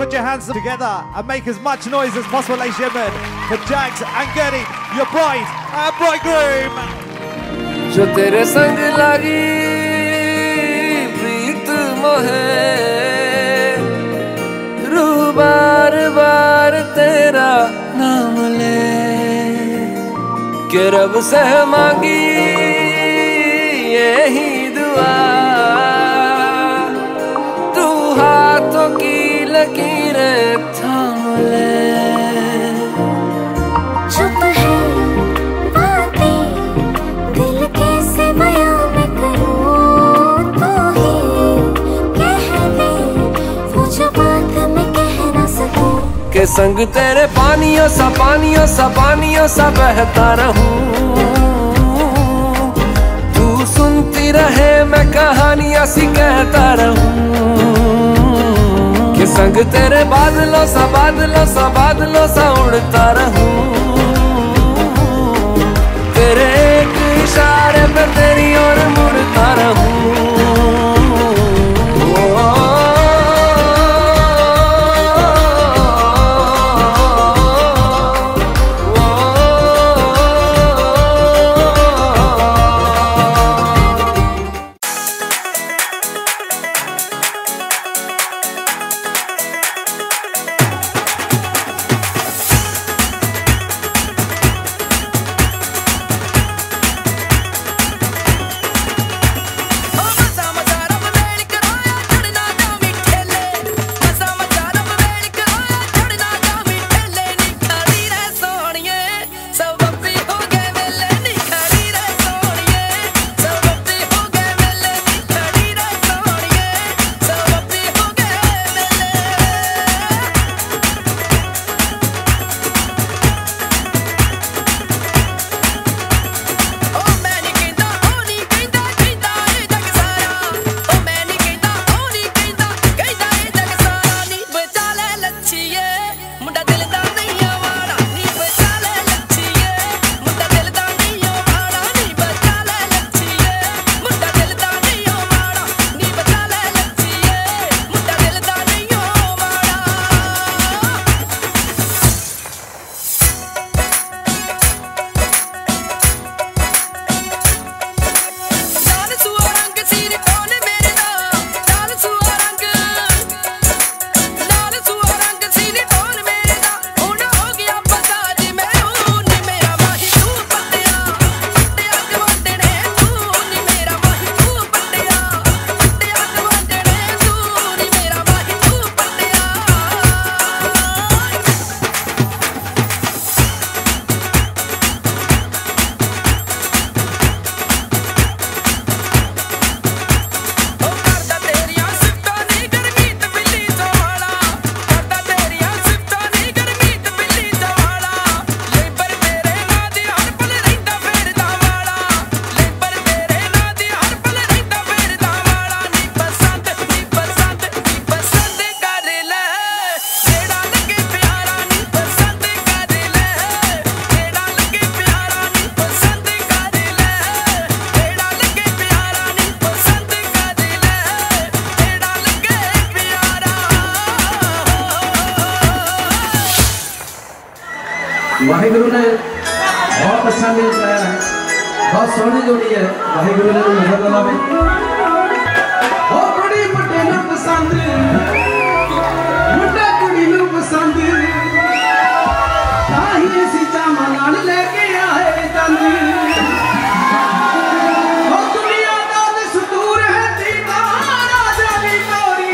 put your hands together and make as much noise as possible, ladies and gentlemen, for Jags and Gurdeep, your bride and bridegroom. जो तेरे संग लगी प्रीत मोहे रूह बार बार तेरा नाम ले के रब से मांगी यही दुआ तू हाथों की लकीरें थाम ले चुप है बातें दिल कैसे बयां मैं करूं तो ही कह दे वो जो बात मैं कह ना सकूं के संग तेरे पानियों सा बहता रहूं तू सुनती रहे मैं कहानियां सी कहता रहूं के संग तेरे बादलों सा उड़ता रहूं तेरे एक इशारे पे तेरी ओर मुड़ता रहूं वाहिगुरु ने बहुत अच्छा मेल कराया है, बहुत सोहनी जोड़ी है। वाहिगुरु ने नजर लगावे बड़ी बड़े नूं पसंद मुंडा कुड़ी नूं पसंद ताही असीं चावां नाल लेके आए चंद दुनिया दा दस्तूर है दीदा राजा दी तोरी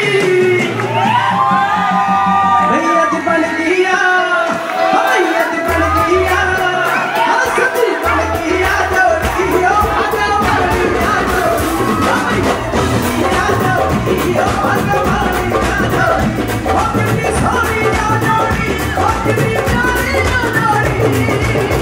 रैयत बन गया Sorry,